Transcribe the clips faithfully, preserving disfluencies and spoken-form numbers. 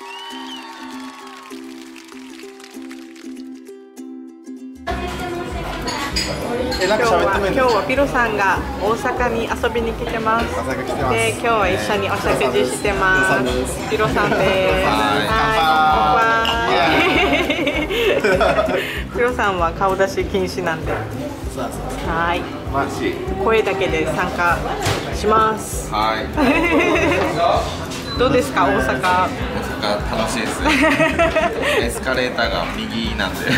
今日は今日はピロさんが大阪に遊びに来てます。で今日は一緒にお食事してます。ピロさんです。はい。ピロさんは顔出し禁止なんで。はい。声だけで参加します。はい。どうですか大阪？ 大阪楽しいですね。エスカレーターが右なんで。そ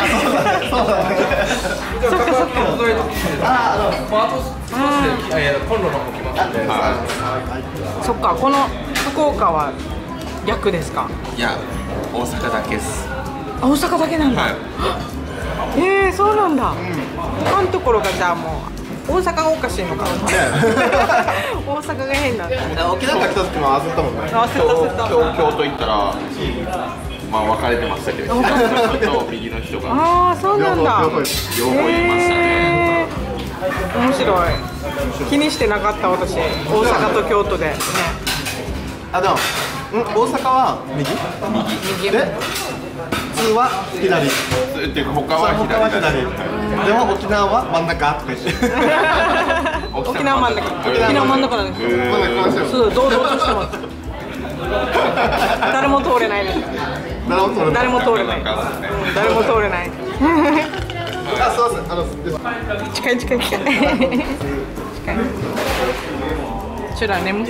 っかそっか。 ああのパート少しでコンロの方来ますんで。 そっかこの福岡は逆ですか？ いや大阪だけです。 大阪だけなんだ。ええそうなんだ。他のところがじゃあもう。大阪がおかしいのかな。大阪が変なんだ。 沖縄から来た時も焦ったもんね。 焦った焦った。 京都行ったらまあ分かれてましたけど、左の人と右の人が。 ああそうなんだ。 両方いましたね。 面白い。気にしてなかった私。大阪と京都でね。 あでも、大阪は右？右。で普通は左。 っていうか他は左。 でも沖縄は真ん中とか言って。 沖縄真ん中。沖縄真ん中なんですよ。そう堂々としてます。誰も通れないです。誰も通れない。誰も通れない。 あそうです。あの近い近い近い。近い。ちゅら眠そう。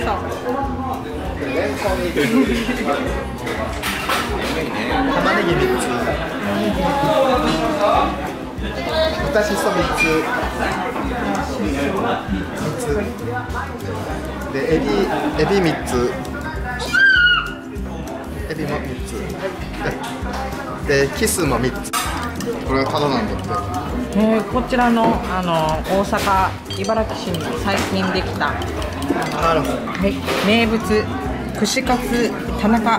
玉ねぎみっつ、豚しそみっつ、みっつでエビエビみっつ、エビもみっつでキスもみっつ。これはタダなんだって。 えー、こちらのあの大阪茨城市に最近できた名物串カツ田中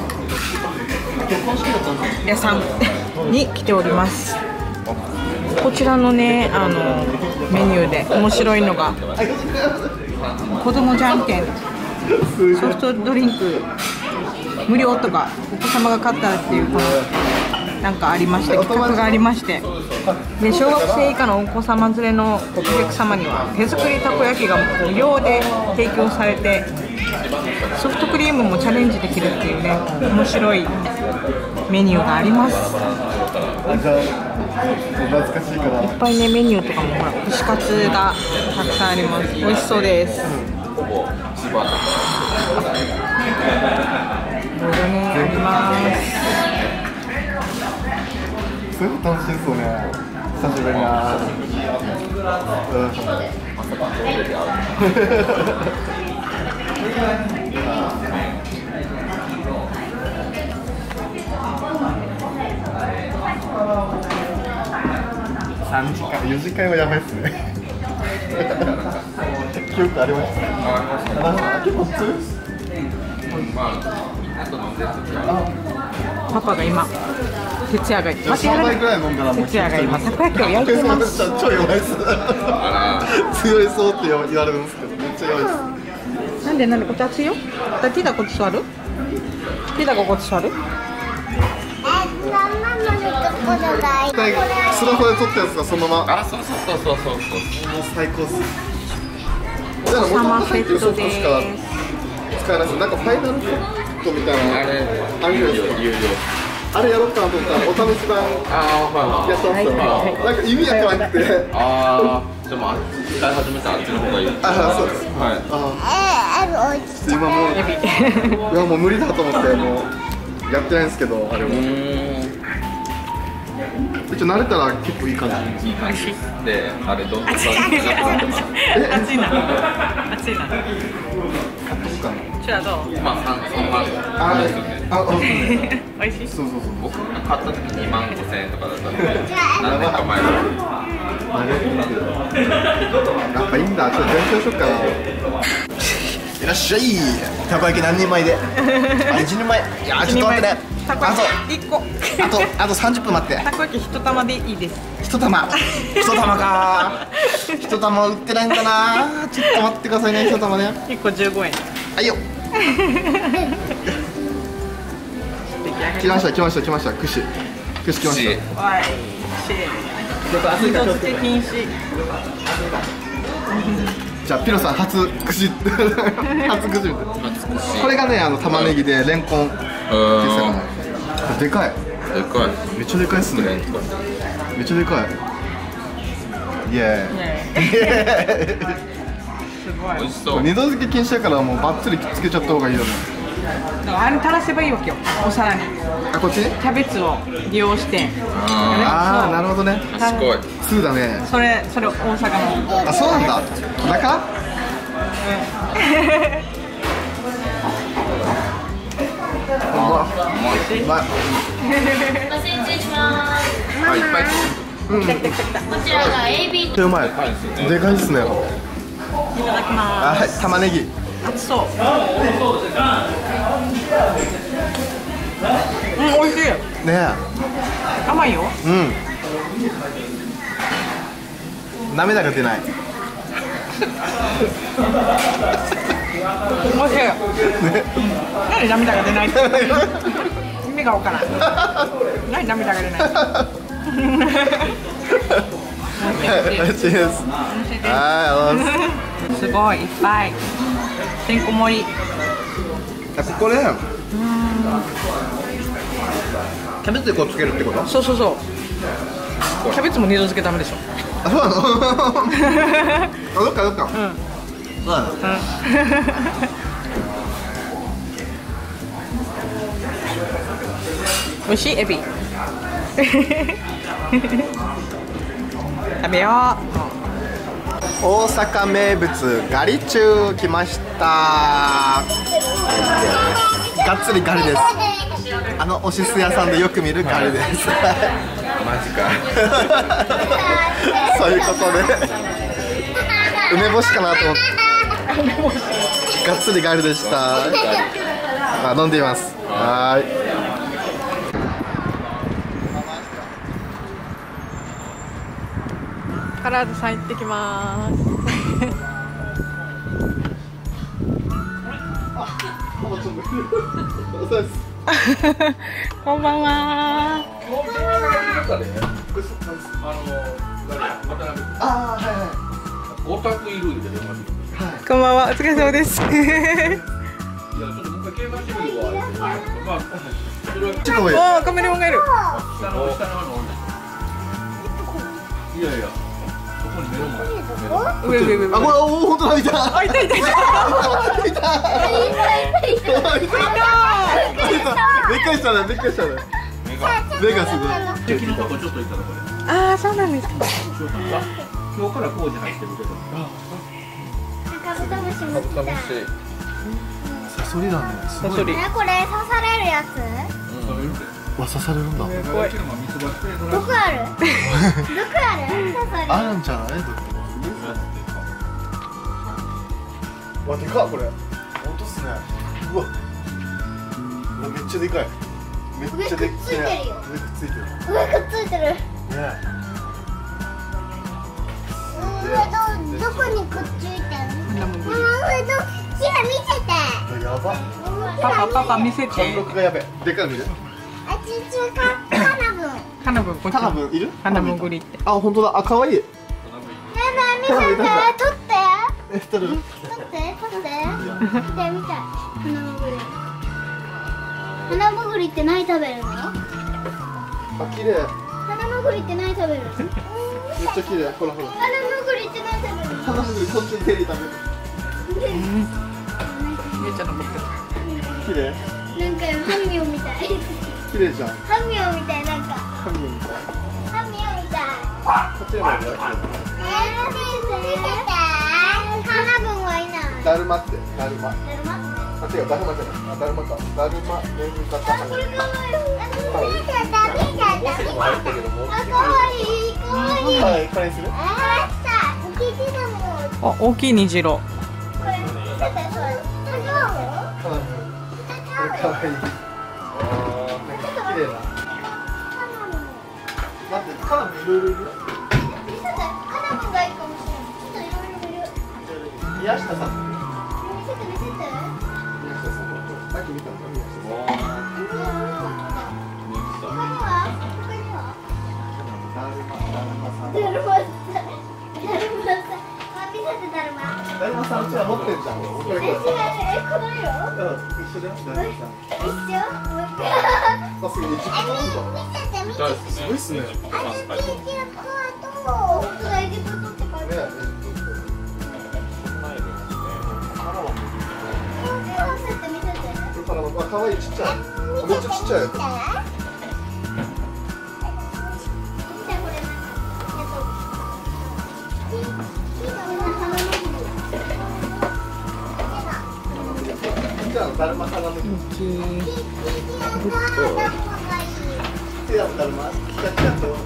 屋さんに来ております。こちらのねあのメニューで面白いのが子供じゃんけん、ソフトドリンク無料とかお子様が買ったらっていうこのなんかありまして企画がありまして、で小学生以下のお子様連れのお客様には手作りたこ焼きが無料で提供されて、ソフトクリームもチャレンジできるっていうね面白いメニューがあります。いっぱいねメニューとかもほら串カツがたくさんあります。美味しそうです。いろいろねあります。 すごい楽しいですよね。久しぶりな。三時間、四時間はやばいですね。記憶ありました。結構普通。 パパが今。徹夜が今さんばいぐらい飲んだらもう徹夜が今たこ焼きを焼いてます。 超弱いです。強いそうって言われるんですけどめっちゃ弱いです。 なんでなんでこっち熱いよ。ティダこっち座る？ティダがこっち座る？ スマホで撮ったやつがそのまま。 あそうそうそうそうそう。 最高っす。 サマーセットです。 使えないです。なんかファイナルセットみたいなあれあるじゃないですか。あれやろうかなと思ったらお試し版やったんですよ。なんか意味わからなくて。 ああ、でも使い始めたらあっちの方がいい。 ああ、そうです。はい。今もういやもう無理だと思ってもうやってないんですけど、あれも。一応慣れたら結構いい感じ。 いい感じで、あれどんどん熱いな。熱いな。じゃあどう？ まあ三三万。 あれ、あ、 美味しい。 そうそうそう。 僕が買った時二万五千円とかだったんで、何年か前だ。 あれ、やっぱいいんだ。ちょっと勉強しよっかな。いらっしゃい。たこ焼き何人前で？あ、一人前。いや、ちょっと待ってね。 たこ焼き一個。 あとあと三十分待って。 たこ焼き一玉でいいです。 一玉。一玉か。一玉売ってないんかな。ちょっと待ってくださいね。一玉ね。 一個十五円。 はいよ。 来ました来ました来ました串串来ました。 わい、シェー。二度漬け禁止。 じゃあピロさん初串初串みたいな。これがねあの玉ねぎでレンコンって魚。でかい。 でかい。 めっちゃでかいっすね。めっちゃでかい。イエーイ。 すごい。 美味しそう。 二度漬け禁止だからもうバッツリつけちゃった方がいいよね。 あれ垂らせばいいわけよ。お皿に。 あ、こっち？ キャベツを利用して。 ああ、なるほどね。 賢い。 そうだね。 それそれ大阪の。 あ、そうなんだ。だから？うまい。うまい。 失礼します。 あ、いっぱい。 こちらが エービー。 うまい。でかいですね。 いただきまあ、はい、玉ねぎ。 す。熱そう。うん、美味しい。 ね甘いよ。 え。うん。涙が出ない。 美味しい。何涙が出ないって。意味がわからん。何涙が出ない。 美味しいです。はい、ありがとうございます。 すごいいっぱい。てんこ盛り。 ここでキャベツでこうつけるってこと？ そうそうそう。キャベツも二度漬けダメでしょ。 あ、そうなの？あ、どっかどっか。うん。そうなの。 美味しいエビ。食べよう。 大阪名物ガリチュウ来ました。がっつりガリです。あのおしす屋さんでよく見るガリです。 マジか。 そういうことで梅干しかなと思ってがっつりガリでした。あ、飲んでいます。はーい。 カラーズさん行ってきます。こんばんは。 あー、はいはい。 オタクいるんで電話してこんばんは。お疲れ様です。 いや、ちょっともう一回計算してみるわ。まあ、それはちょっと上。 おー、カメレオンがいる。 下の下ののいやいや、そこに目の前。 上上上上。 あ、これ、おお、本当だ、いた。 あ、いたいたいた。 いた。びっくりしたね、びっくりしたね。目がすごい。 敵のとこちょっといたとこで。 ああ、そうなんですか。 今日から工事入ってるけど。 カブトムシも来た。 サソリだね。すごい。 サソリ。 え、これ刺されるやつ？ わ、刺されるんだ。 怖い。 どこある？どこある？刺される。 あるんじゃない？どこ。わ、でかっ、これ。本当っすね。うわ。めっちゃでかい。めっちゃでっかい。 上くっついてるよ。 上くっついてる。 上くっついてる。 ね。 上どどこにくっついてる？ なんだもん上どキラ見せて。 やば。 パパパパ見せて。 貫禄がやべえ。でかいの見る？ あちちかカナブン。 カナブンこっち。 カナブンいる？ カナブングリって。 あ、本当だ。あ、可愛い。 ねえねえ見せて。取って。 え、取る？ 取って取って。見て見て。花もぐり。花もぐりって何食べるの？ あ、綺麗。 花もぐりって何食べるの？ めっちゃ綺麗。ほらほら。 花もぐりって何食べるの？ 花もぐりこっちで食べる。 めっちゃ残ってる。 綺麗。 なんか半身みたい。 綺麗じゃん。 半身みたいなんか。 ハミみたい。 半身みたい。 こっちでもあるよ。 えー、見せて。花分はいない。 だるまって、だるま。 だるま。 あ、違う、だるまじゃない。あ、だるまか。だるま、ねぎかた。 あ、これかわいい。あ、見ちゃった、見ちゃった、見ちゃった。あ、かわいい、かわいい。 はい、これにする。 あー、来た。生きてたもん。 あ、大きい虹色。 これ、見せて、それ。タカオ？ これかわいい。あー、なんか綺麗な。待って、カナブンいろいろいる。 見せて、カナブンがいいかもしれない。ちょっといろいろいる。 宮下さん。 見せて、見せて。 宮下さん。さっき見たのか、宮下さん。 うわー。 ちら持ってんじゃん。これこれ。 え、違う、え、この色。 一緒だよ。 一緒。もう一回。 さすがにじゅっパーセント。 見せて、見せて。 すごいっすね。 あ、じゅうきゅうパーと。本当だ、エジプトって書いてある。見せて、見せて。 これからの、あ、可愛いちっちゃい。めっちゃちっちゃい。じゃあ、だるま花の。手だったら、まあ、キラキラと一緒にしようよ。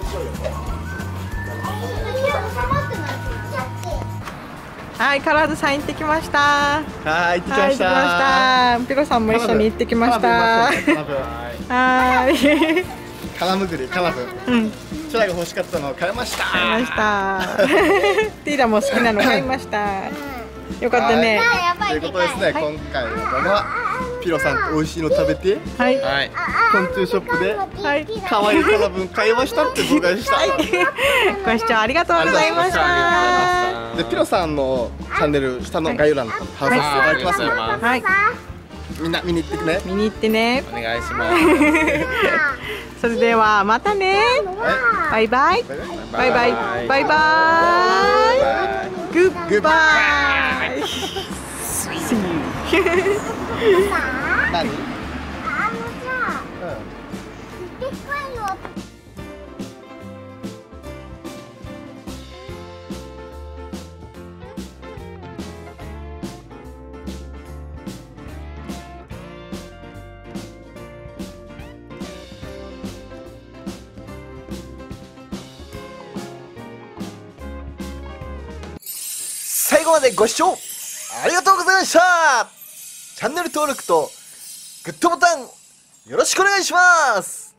はい、カラーズさん行ってきました。 はい、行ってきはい、行ってきまました。 した。ピロさんも一緒に行ってきました。はーい。 カラムグリ、カラブ。 うん、 チャラが欲しかったのを買いました。 買いました。ティーラも好きなの買いました。よかったね。 ということですね、今回の動画はピロさんと美味しいの食べて、 はい。 はい。 昆虫ショップではい。 可愛いカラブン買いましたって動画でした。 ご視聴ありがとうございました。 で、ピロさんのチャンネル下の概要欄に貼らせていただきますので、 はい。 みんな見に行ってくね。 見に行ってね。 お願いします。 それではまたね。 はバイバイ。 い、バイバイ。 バイバイ。バイバイ。グッバイ。See you。 何？ あのさ、でっかいの。 最後までご視聴ありがとうございました。チャンネル登録とグッドボタンよろしくお願いします。